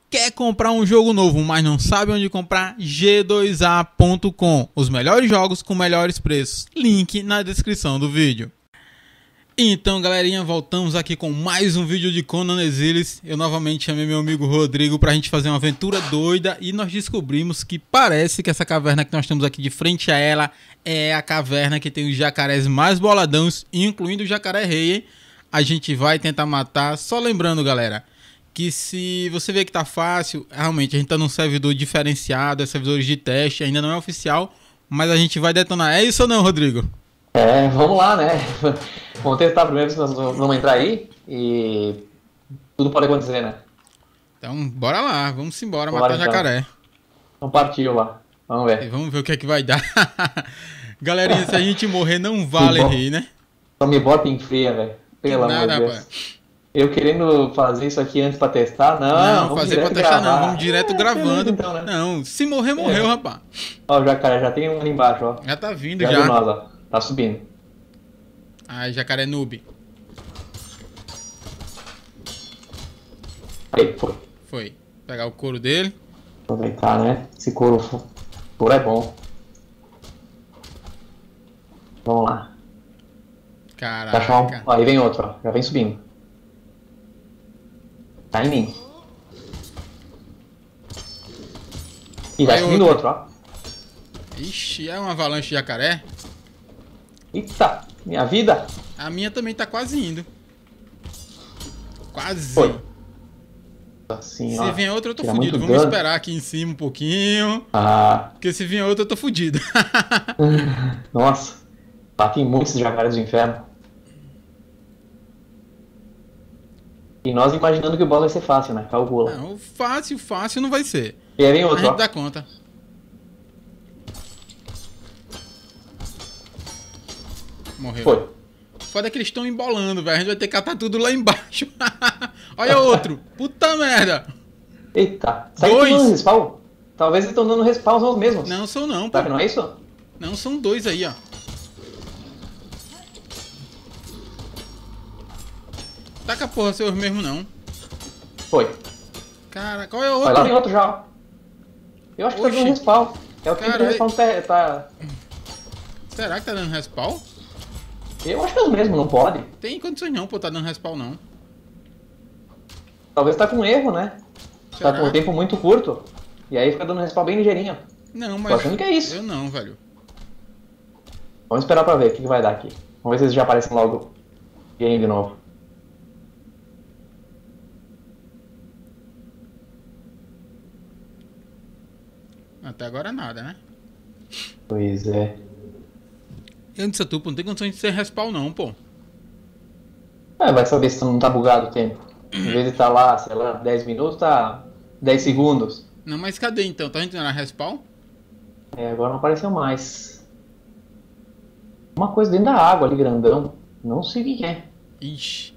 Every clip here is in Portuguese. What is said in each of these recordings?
Quer comprar um jogo novo, mas não sabe onde comprar? G2A.com. Os melhores jogos com melhores preços. Link na descrição do vídeo. Então, galerinha, voltamos aqui com mais um vídeo de Conan Exiles. Eu novamente chamei meu amigo Rodrigo pra gente fazer uma aventura doida e nós descobrimos que parece que essa caverna que nós temos aqui de frente a ela é a caverna que tem os jacarés mais boladãos, incluindo o jacaré rei, hein? A gente vai tentar matar. Só lembrando, galera, que se você vê que tá fácil, realmente a gente tá num servidor diferenciado, é servidores de teste, ainda não é oficial, mas a gente vai detonar. É isso ou não, Rodrigo? Vamos lá, né? Vamos testar primeiro se nós vamos entrar aí e tudo pode acontecer, né? Então, bora lá, vamos embora Bora, matar jacaré. Então partiu lá, vamos ver. E vamos ver o que é que vai dar. Galerinha, se a gente morrer, não vale rei, né? Só me bota em fria, velho. Pelo amor de Deus. Rapaz. Eu querendo fazer isso aqui antes pra testar, não Fazer pra testar não, vamos direto gravando. Beleza, então, né? Não, se morrer, morreu, rapaz. Ó, o jacaré já tem um ali embaixo, ó. Já tá vindo Já já. viu nós, ó. Tá subindo. Ai, jacaré noob. Aí, foi. Foi. Pegar o couro dele. Aproveitar, né? Esse couro é bom. Vamos lá. Caraca. Ó, aí vem outro, ó. Já vem subindo. Tá em mim. E vai subindo outro, ó. Ixi, é uma avalanche de jacaré? Eita, minha vida. A minha também tá quase indo. Quase. Foi. Assim, Se ó, vier outra eu tô tira fudido. muito Vamos dano. esperar aqui em cima um pouquinho. Porque se vier outra eu tô fudido. Nossa. Batem muito esses jacarés do inferno. E nós imaginando que o boss vai ser fácil, né? Calcula. Não, fácil não vai ser. E aí vem A outro, gente ó. dá conta. Morreu. Foi. Foda que eles estão embolando, velho. A gente vai ter que catar tudo lá embaixo. Olha outro. Puta merda. Eita. Será que estão dando respawn? Talvez eles estão dando respawn são os mesmos. Não são não, pô. Será que não é isso? Não, são dois aí, ó. Taca porra, seus mesmo não. Foi. Cara, qual é o Vai lá, outro? vem outro já, ó. Eu acho que tá dando respawn. É o tempo de respawn tá... Será que tá dando respawn? Eu acho que é os mesmos, não pode. Tem condições não, pô, tá dando respawn não. Talvez tá com erro, né? Será? Tá com um tempo muito curto. E aí fica dando respawn bem ligeirinho. Não, mas... Tô achando que é isso. Eu não, velho. Vamos esperar pra ver o que vai dar aqui. Vamos ver se eles já aparecem logo game de novo. Até agora nada, né? Pois é. Eu disse a tu, pô, não tem condições de ser respawn não, pô. Vai saber se não tá bugado o tempo. Em vez de tá lá, sei lá, 10 minutos, tá 10 segundos. Não, mas cadê então? Tá entrando a respawn? Agora não apareceu mais. Uma coisa dentro da água ali, grandão. Não sei o que é. Ixi.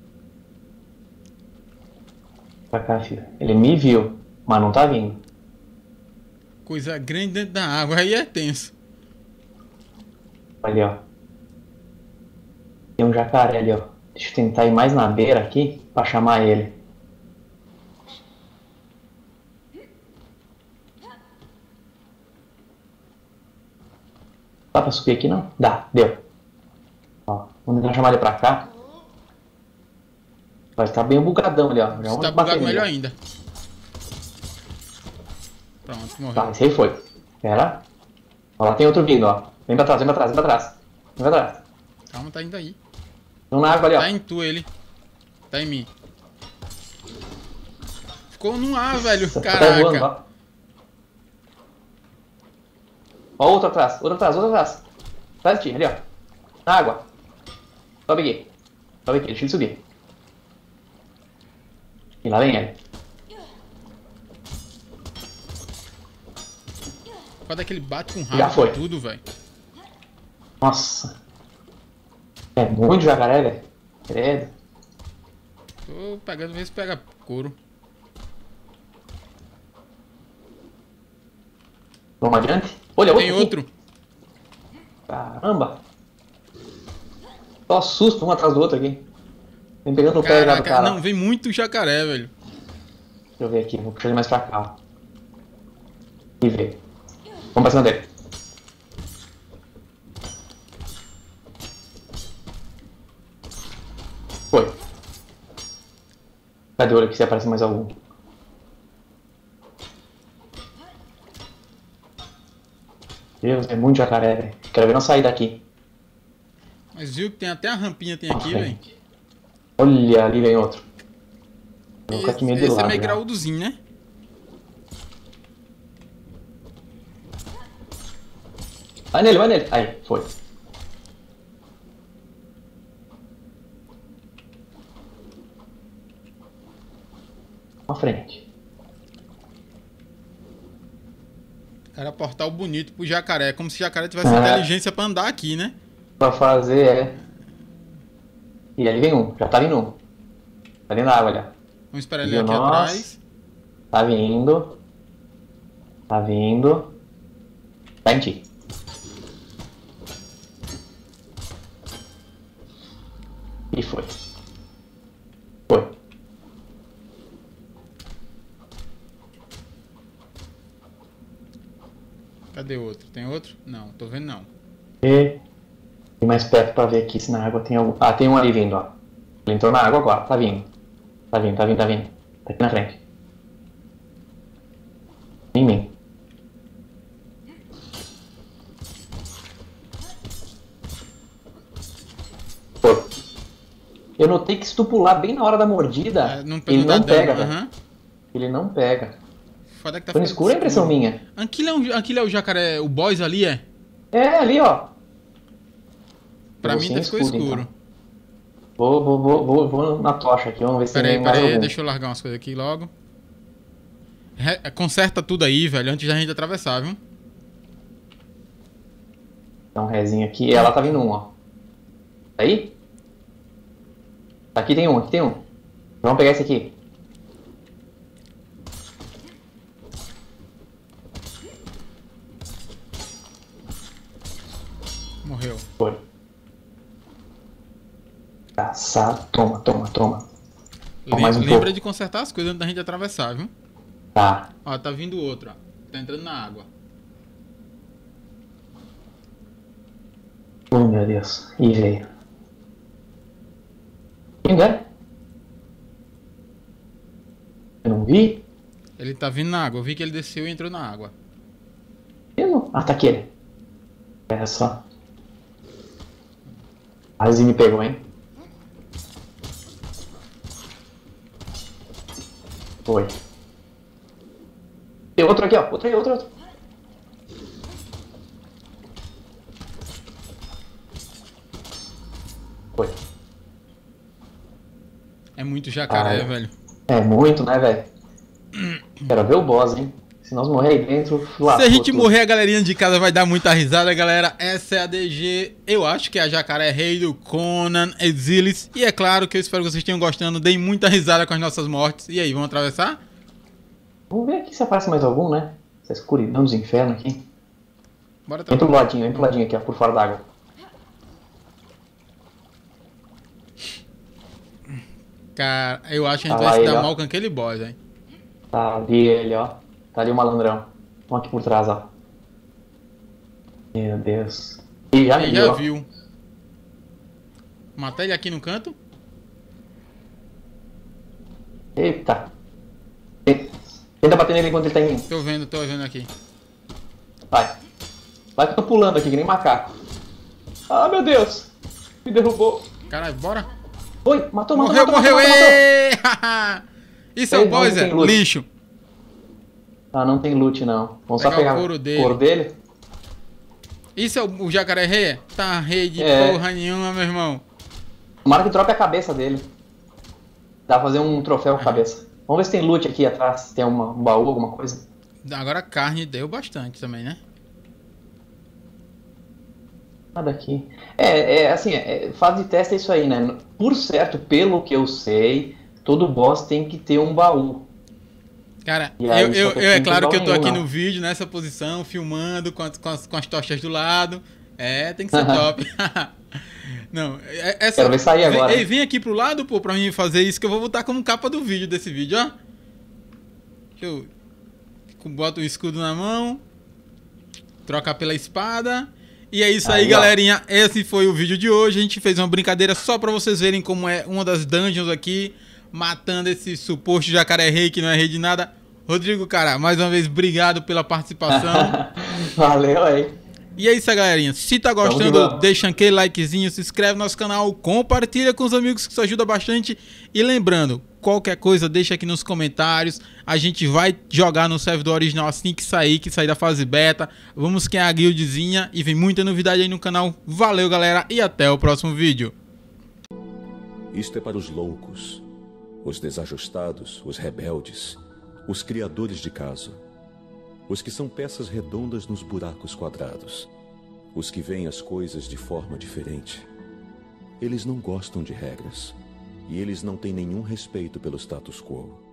Pra cá, filho. Ele me viu, mas não tá vindo. Coisa grande dentro da água, aí é tenso. Ali, ó. Tem um jacaré ali, ó. Deixa eu tentar ir mais na beira aqui pra chamar ele. Dá pra subir aqui não? Dá, deu. Ó, vamos tentar chamar ele pra cá. Vai estar bem bugadão ali, ó. Se tá bugado, melhor ainda. Pronto, morreu. Tá, esse aí foi. Pera. Ó, lá tem outro vindo, ó. Vem pra trás, vem pra trás, vem pra trás. Vem pra trás. Calma, tá indo aí. Vamos na água ali, ó. Tá em tu ele. Tá em mim. Ficou no ar, velho. Tá Caraca. voando, ó. Ó, outro atrás, outro atrás, outro atrás. Atrás de ti, ali, ó. Na água. Sobe aqui. Sobe aqui, deixa ele subir. E lá vem ele. Foda que ele bate com Já rabo foi. e tudo, velho. Nossa. É muito jacaré, velho. Credo. Tô pegando, vê se pega couro. Vamos adiante? Olha, Tem aqui. outro. Caramba. Só susto um atrás do outro aqui. Vem pegando o pé já do Caraca, cara. não, vem muito jacaré, velho. eu ver aqui, vou puxar ele mais pra cá, ó. E ver. Vamos pra cima dele. Foi. Cadê o olho aqui se aparece mais algum? Deus, é muito jacaré, velho. Quero ver não sair daqui. Mas viu que tem até a rampinha tem aqui, velho. Olha, ali vem outro. Vou ficar aqui meio de Esse é lado. meio Já. graúdozinho, né? Vai nele, vai nele. Aí, foi. Pra frente. Era portal bonito pro jacaré. Como se o jacaré tivesse inteligência pra andar aqui, né? Pra fazer é. E ali vem um, já tá vindo um. Tá dentro da água já. Vamos esperar ele Viu aqui nós? atrás. Tá vindo. Tá vindo. Tá em ti. E foi. Foi. Cadê outro? Tem outro? Não, tô vendo não. E mais perto pra ver aqui se na água tem algum. Ah, tem um ali vindo, ó. Ele entrou na água agora, tá vindo. Tá vindo, tá vindo, tá vindo. Tá aqui na frente. Em mim. Foi. Eu notei que se tu pular bem na hora da mordida, ele dá não pega, dano, velho. aham. Ele não pega. Foda que tá Tô no ficando escuro, é impressão minha. Aquilo é o jacaré, o boss ali é? É, ali, ó. Pra Eu vou mim sem tá ficou escudo, escuro. então. Vou na tocha aqui, vamos ver se tem mais Peraí, algum. deixa eu largar umas coisas aqui logo. Conserta tudo aí, velho, antes da gente atravessar, viu? Dá um rezinho aqui. E ela tá vindo um, ó. Tá aí? Aqui tem um, aqui tem um. Vamos pegar esse aqui. Morreu. Foi. Caçado. Toma, toma, toma. Toma mais um Lembra pouco. de consertar as coisas antes da gente atravessar, viu? Tá. Ó, tá vindo outro, ó. Tá entrando na água. Oh, meu Deus. E veio. Quem é? Eu não vi? Ele tá vindo na água. Eu vi que ele desceu e entrou na água. Eu não... Ah, tá aqui ele. Olha só. Quase me pegou, hein? Foi. Tem outro aqui, ó. Outro aí, outro. Foi. É muito jacaré, Ah, é. velho. É muito, né, velho? Quero ver o boss, hein? Se nós morrer aí dentro, Se a gente morrer, a galerinha de casa vai dar muita risada, galera. Essa é a DG. Eu acho que é a Jacaré Rei do Conan Exilis. E é claro que eu espero que vocês tenham gostando. Deem muita risada com as nossas mortes. E aí, vamos atravessar? Vamos ver aqui se aparece mais algum, né? Essa escuridão dos infernos aqui. Bora Vem pro atravessar. ladinho aqui, ó, por fora d'água. Cara, eu acho que a gente Tá vai lá se ele, dar ó. mal com aquele boss, hein? Tá ali ele, ó. Tá ali o malandrão. Vamos aqui por trás, ó. Meu Deus. Ih, já me Ele viu, já ó. viu. Matar ele aqui no canto? Eita. Tenta bater nele enquanto ele tá em mim. Tô vendo aqui. Vai. Vai que eu tô pulando aqui, que nem macaco. Ah, meu Deus. Me derrubou. Caralho, bora? Oi, matou. Morreu! Ê! Isso é o Ei, boss, não é? tem loot. Lixo. Ah, não tem loot, não. Vamos só Pegar pegar o couro dele. couro dele. Isso é o Jacaré Rei? É? Tá rei de É. porra nenhuma, meu irmão. Tomara que trope a cabeça dele. Dá pra fazer um troféu com a cabeça. Vamos ver se tem loot aqui atrás. Se tem um baú, alguma coisa. Agora a carne deu bastante também, né? Nada aqui. Assim, fase de teste é isso aí, né? Por certo, pelo que eu sei, todo boss tem que ter um baú. Cara, E aí, só que é não claro tem que eu tô baú aqui nenhum, no vídeo, nessa posição, filmando com as tochas do lado. É, tem que ser top. Não, essa... Quero ver sair agora. Ei, vem aqui pro lado, pô, pra mim fazer isso, que eu vou botar como capa do vídeo desse vídeo, ó. Bota o escudo na mão. Troca pela espada. E é isso aí, galerinha. Esse foi o vídeo de hoje. A gente fez uma brincadeira só pra vocês verem como é uma das dungeons aqui. Matando esse suposto jacaré rei que não é rei de nada. Rodrigo, cara, mais uma vez, obrigado pela participação. Valeu aí. E é isso aí, galerinha. Se tá gostando, deixa aquele likezinho, se inscreve no nosso canal, compartilha com os amigos que isso ajuda bastante. E lembrando, qualquer coisa deixa aqui nos comentários. A gente vai jogar no servidor original assim que sair da fase beta. Vamos criar a guildzinha e vem muita novidade aí no canal. Valeu, galera, e até o próximo vídeo. Isto é para os loucos, os desajustados, os rebeldes, os criadores de caso. Os que são peças redondas nos buracos quadrados. Os que veem as coisas de forma diferente. Eles não gostam de regras. E eles não têm nenhum respeito pelo status quo.